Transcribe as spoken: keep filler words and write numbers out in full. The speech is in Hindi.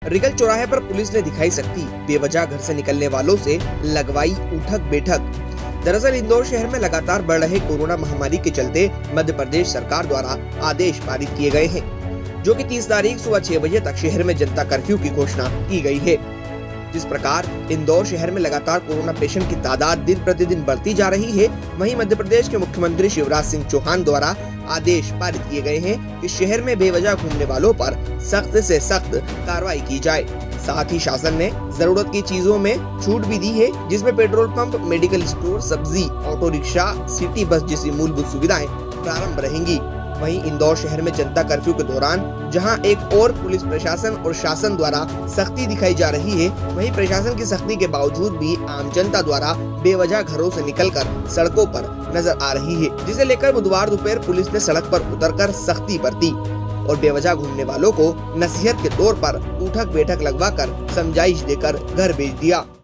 रिगल चौराहे पर पुलिस ने दिखाई सख्ती, बेवजह घर से निकलने वालों से लगवाई उठक बैठक। दरअसल इंदौर शहर में लगातार बढ़ रहे कोरोना महामारी के चलते मध्य प्रदेश सरकार द्वारा आदेश पारित किए गए हैं, जो कि तीस तारीख सुबह छह बजे तक शहर में जनता कर्फ्यू की घोषणा की गई है। जिस प्रकार इंदौर शहर में लगातार कोरोना पेशेंट की तादाद दिन प्रतिदिन बढ़ती जा रही है, वहीं मध्य प्रदेश के मुख्यमंत्री शिवराज सिंह चौहान द्वारा आदेश पारित किए गए हैं कि शहर में बेवजह घूमने वालों पर सख्त से सख्त कार्रवाई की जाए। साथ ही शासन ने जरूरत की चीजों में छूट भी दी है, जिसमें पेट्रोल पंप, मेडिकल स्टोर, सब्जी, ऑटो रिक्शा, सिटी बस जैसी मूलभूत सुविधाएं प्रारंभ रहेंगी। वहीं इंदौर शहर में जनता कर्फ्यू के दौरान जहां एक और पुलिस प्रशासन और शासन द्वारा सख्ती दिखाई जा रही है, वहीं प्रशासन की सख्ती के बावजूद भी आम जनता द्वारा बेवजह घरों से निकलकर सड़कों पर नजर आ रही है, जिसे लेकर बुधवार दोपहर पुलिस ने सड़क पर उतरकर सख्ती बरती और बेवजह घूमने वालों को नसीहत के तौर पर उठक बैठक लगवाकर समझाइश देकर घर भेज दिया।